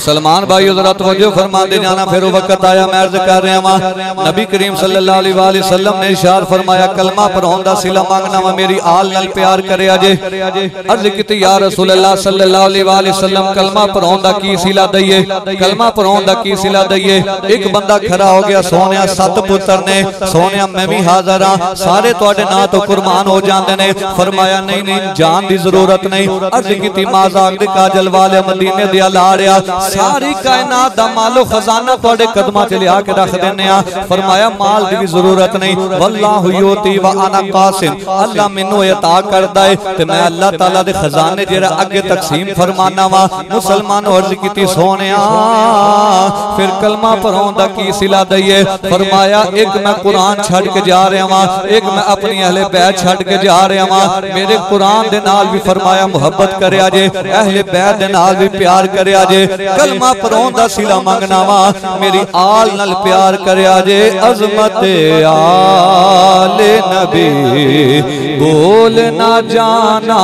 मुसलमान भाइयों जरा तवज्जो फरमा दे जाना। फिर वक्त आया मैं अर्ज कर रहा वहां नबी करीम सल्लल्लाहु अलैहि वसल्लम ने इरशाद फरमाया कलमा पढ़ाउण दा सिला मांगना वा मेरी आल नाल प्यार करे अजे। अर्ज कीती या रसूल अल्लाह सल्लल्लाहु अलैहि वसल्लम कलमा पढ़ाउण दा की सिला दईए, कलमा पढ़ाउण दा की सिला दईए। एक बंदा खड़ा हो गया सोनिया 7 पुत्र ने, सोनिया मैं भी हाजिर हां, सारे तुहाडे नां तो कुर्बान हो जांदे ने। फरमाया नहीं नहीं जान दी जरूरत नहीं। अर्ज कीती माज़ाक दे काजल वाले मदीने दे लाड़िया सारी कायनात दा मालो खजाना तुहाडे कदमां च लिया के रख देने आ। फरमाया माल दी जरूरत नहीं, वल्लाहु युती व अना कासिम, अल्लाह मैनू अता करदा है ते मैं अल्लाह ताला दे खजाने जेड़ा अगे तकसीम फरमाना वा। मुसलमान अर्ज कीती सोनिया फिर कलमा पढ़ाउण दा की सिला दईए। फरमाया एक मैं कुरान छड़ के जा रहा वां, एक मैं अपनी अहले बैत छड़ के जा रहा वां। मेरे कुरान दे नाल भी फरमाया मुहब्बत करया जे, अहले बैत दे नाल भी प्यार करया जे। कलमा पढ़ाउण दा सिला मंगना वा मेरी आल नाल प्यार करया जे। अज़मत आले नबी बोल ना जाना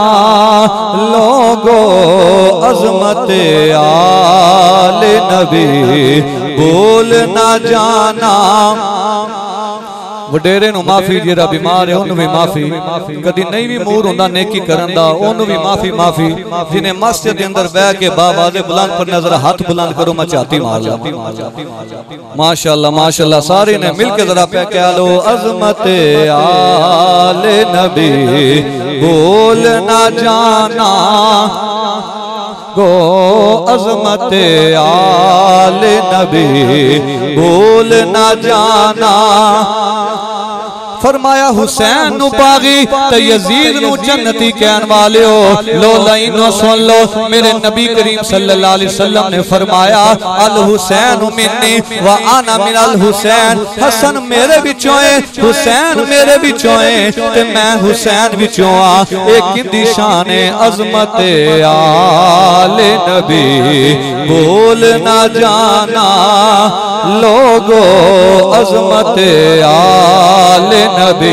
लोगो, अज़मत आले नबी बोल ना जाना। वडेरे नु माफी, जेड़ा बीमार है उन्हें भी माफी, कदी नहीं भी मूड होंदा नेकी करन दा उन्हें भी माफी माफी। जिन्हें मस्जिद के अंदर बह के बाबाज़े बुलंद पर नजर हाथ बुलंद करो मैं चाहती मार ला। माशाअल्लाह माशाअल्लाह सारे ने मिलके जरा पे कह लो अज़मत आले नबी बोल ना जाना गो, अज़मत आले नबी बोल ना जाना। फरमाया हुसैन नु बागी ते यजीद नु जन्नती कहन वाले हो लो लाइनो सुन लो। मेरे नबी करीम सल्लल्लाहु अलैहि वसल्लम ने फरमाया अल हुसैन मिन्नी व अना मिनल हुसैन, हसन मेरे विचों है हुसैन मेरे विचों है ते मैं हुसैन विचों आ। एक किंदी शान है अज़मत आले नबी बोल ना जाना लोगो, अज़मत आले नबी।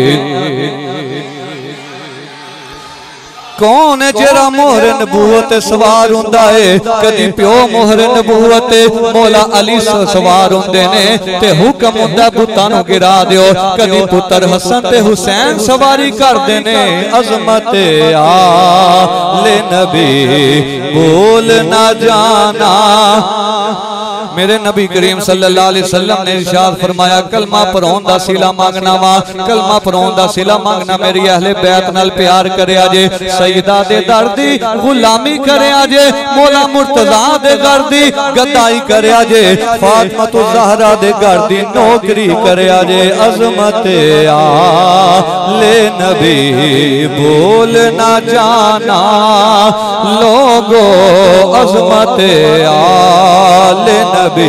कौन है जेरा मोहर नबूवत सवार हुंदा है, कदी प्यो मोहर नबूवत मौला अली सवार हुंदे ने ते हुक्म हुंदा बुतां नूं गिरा दियो। कदी पुत्र हसन ते हुसैन सवारी करदे ने। अज़मत आले नबी बोल ना जाना। मेरे नबी करीम सल्लल्लाहु अलैहि वसल्लम ने इरशाद फरमाया कलमा पढ़ाउण दा सिला मांगना वा, कलमा पढ़ाउण दा सिला मांगना मेरी अहले बैत नाल प्यार करया जे। सईदा दे दर दी गुलामी करया जे, मौला मुर्तजा दे घर दी गद्दाई करया जे, फातिमा तो ज़हरा दे घर दी नौकरी करया जे। अज़मत आले नबी बोल ना जाना लोगो, अज़मत आले नबी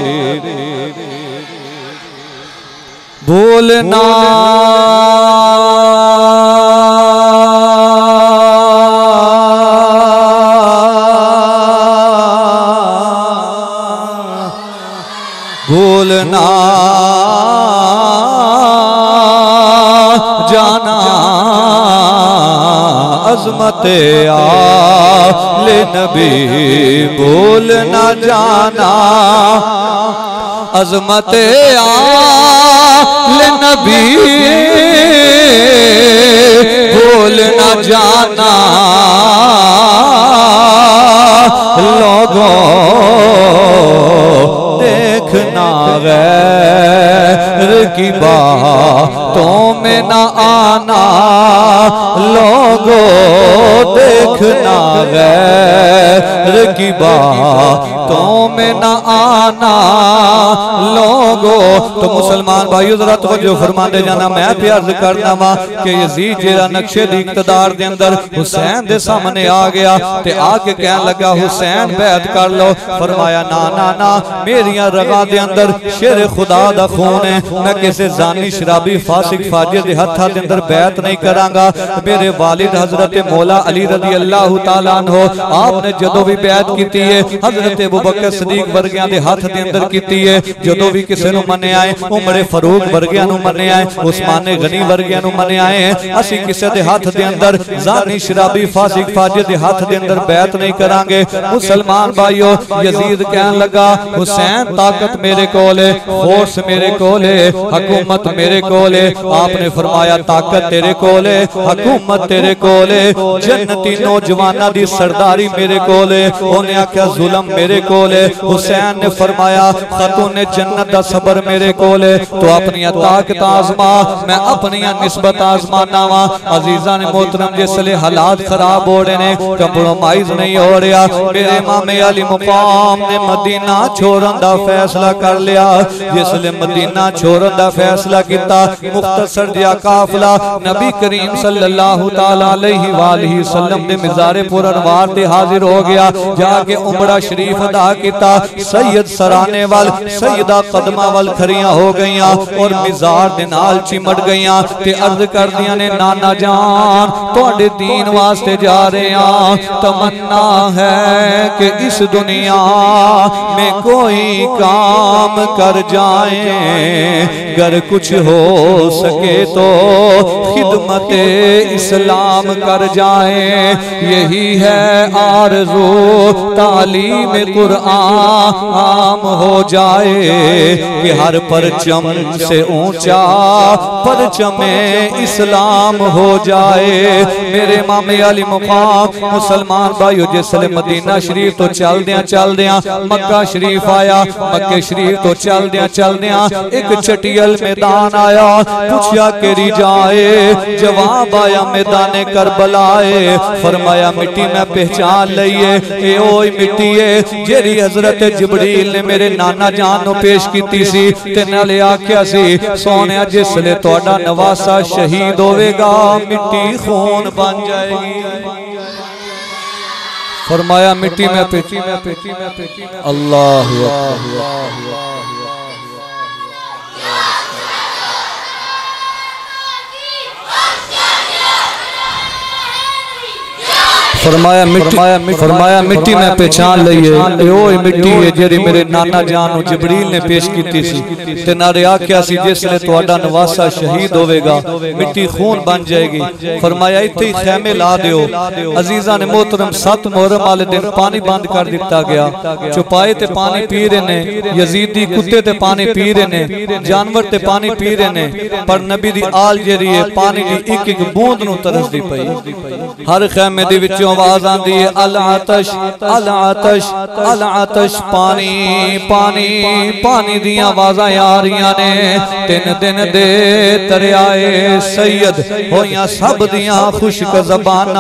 बोलना बोलना जाना। अज़मत आले नबी बोलना जाना, अज़मत आले नबी बोलना जाना लोगों देखना गैर की बातों में न आना लोगों देखना गैर की बातों में न आना लोगों। तो मुसलमान भाइयों जरा तवज्जो फरमा दे जाना। मैं भी अर्ज करना वा कि यजीद जेड़ा नक्शे दी इक़्तिदार दे अंदर हुसैन दे सामने आ गया ते आके कहन लगा हुसैन बैत कर लो। फरमाया ना ना ना मेरिया रगा दे अंदर शेर खुदा दा खून है, मैं किसी जानी शराबी फासिक फाजिर दे हत्था दे अंदर बैत नहीं करांगा। मेरे वालिद हजरत मौला अली रज़ी अल्लाह तआला अन्हो आपने जदों भी बैत कीती है हजरत अबू बकर सदीक वर्गियां दे हाथ दे अंदर कीती है। जदों भी किसी नूं मन्निया है उमर फारूक वर्गियां नूं मन्निया है, उस्मान गनी वर्गियां नूं मन्निया है। असीं किसी दे हाथ दे अंदर जानी शराबी फासिक फाजिर दे हाथ दे अंदर बैत नहीं करांगे। मुसलमान भाइयों यजीद कहन लगा हुसैन ताकत मेरे कोल है, फोर्स मेरे कोल है, हुकूमत मेरे कोल है। आपने फरमाया ताकत तेरे कोल है, हुकूमत तेरे कोल है, जन्नती नौजवाना दी सरदारी मेरे कोल है। उन्हें आख्या जुल्म मेरे कोल है। हुसैन ने फरमाया खातून जन्नत दा सबर मेरे कोल है। तो अपनी ताकत आजमा मैं अपनी निस्बत आजमाना वा। अजीजा ने मोहतरम जिसले हालात खराब हो रहे ने कंप्रोमाइज नहीं हो रहा, मेरे मामे अली मुकाम ने मदीना छोड़न दा फैसला कर लिया। जिसले मदीना छोड़न दा फैसला किया मुख्तसर जिहा काफिला नबी करीम सल्लल्लाहु तआला अलैहि वालैहि वसल्लम दे मिज़ारे पुर अनवार ते हाजिर हो गया। जाके उमरा शरीफ अदा किया। सैयद सराने वाल सैयदा कदमा वाल खरियां हो गईयां और मिज़ार दे नाल चिमट गईयां ते अर्ज करदियां ने नाना जान तुहाडे दीन वास्ते जा रहे हैं। तमन्ना है कि इस दुनिया में कोई काम कर जाए, अगर कुछ हो सके तो खिदमत इस्लाम कर जाए। यही है आरज़ू तालीम कुरान आम हो जाए कि हर परचम से ऊंचा परचमे इस्लाम हो जाए। मेरे मामे अली मुकाम मुसलमान भाइयों जिसले मदीना शरीफ तो चलदियां मक्का शरीफ आया, मक्के शरीफ तो चलदियां एक चटियल मैदान आया। पूछा केरी जाए, जवाब आया मैदाने करबलाए। फरमाया मिट्टी मैं पहचान लईए, ये ओही मिट्टी है जेरी हजरत जिब्रील ने मेरे नाना जान नूं पेश कीती सी ते नाले आख्या सी सोने जिसले तुहाडा नवासा शहीद होवेगा मिट्टी खून बन जाएगी। फरमाया मिट्टी में पेटी अल्लाह फरमाया मिट्टी में पहचान लईए, ओही मिट्टी है जेरी मेरे नाना जान नूं जिब्रील ने पेश कीती सी ते नारे आख्या सी जिसले तुहाडा नवासा शहीद होवेगा मिट्टी खून बन जाएगी। फरमाया इत्थे ही खैमे ला दिओ। अजीजा ने मोहतरम 7 मुहर्रम वाले दिन पानी बंद कर दिता गया। चौपाए ते पानी पी रहे ने, यजीदी कुत्ते ते पानी पी रहे ने, जानवर ते पानी पी रहे ने, पर नबी दी आल जेरी है पानी दी एक एक बूंद नूं तरसदी पई। हर खैमे दे विचों आवाज आती है अल आतश अल आतश अल आतश, पानी पानी पानी दी आवाज़ आ रही ने। 3 दिन दे दरियाए सैयद होइयां सब दियां खुशक ज़बाना,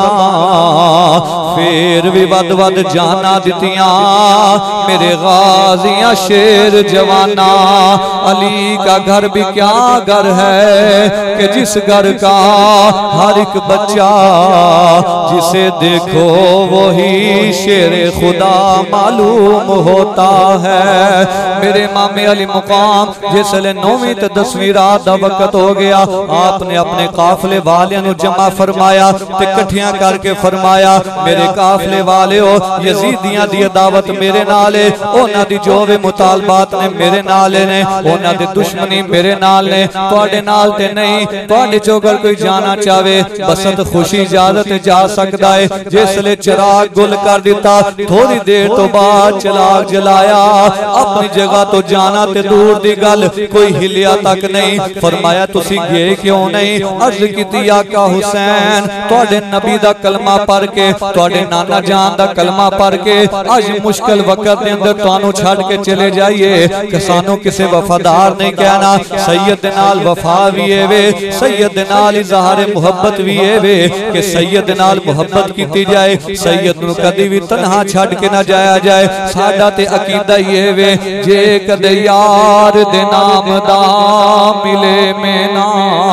फिर भी वद वद जाना दितियां मेरे गाजियां शेर जवाना। अली का घर भी क्या घर है कि जिस घर का हर एक बच्चा जिसे देखो वही शेर खुदा मालूम होता है। मेरे मामे अली मुकाम जिसले 9वीं ते 10वीं रात का वक्त हो गया, आपने अपने काफले वालियां नूं जमा फरमाया ते इकट्ठियां करके फरमाया मेरे काफले वाले हो यजीदियां दी दावत मेरे नाल है, उन्हां दी जो वे मुतालबात ने मेरे नाल ने, उन्हां दी दुश्मनी मेरे नाल ने, तुहाडे नाल ते नहीं। तुहाडे चों अगर कोई जाना चाहे बसत खुशी इजाजत जा सकता है। जिसले चिराग गुल कर दिता थोड़ी देर तो बाद चिराग जलाया, अपनी जगह तो जाना ते दूर दी गल कोई हिलिया तक नहीं। फरमाया तुसी गए क्यों नहीं? अर्ज कीती आका हुसैन तुहाडे नबी दा कलमा पढ़ के, तुहाडे नाना जान दा कलमा पढ़ के अज मुश्किल वक्त दे अंदर तुहानू छड़ के चले जाइए कि सानू किसे वफादार नहीं कहना। सैयद दे नाल वफा भी है वे, सैयद दे नाल इज़हार मुहब्बत भी है वे कि सैयद दे नाल मुहब्बत कीती जाए, सैयद नूं कदी भी तन्हा छड़ के ना जाया जाए। साडा ते अकीदा ही है वे जे कदे यार दे नाम दा मिले में ना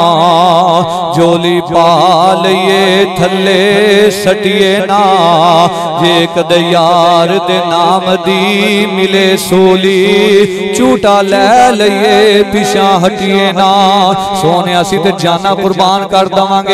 जोली पा लईए थल्ले सटिए ना, जे कदे यार दे नाम दी मिले सोली झूठा ले लईए पिछा हटिए ना। सोने असी ते जाना कुर्बान कर दवांगे।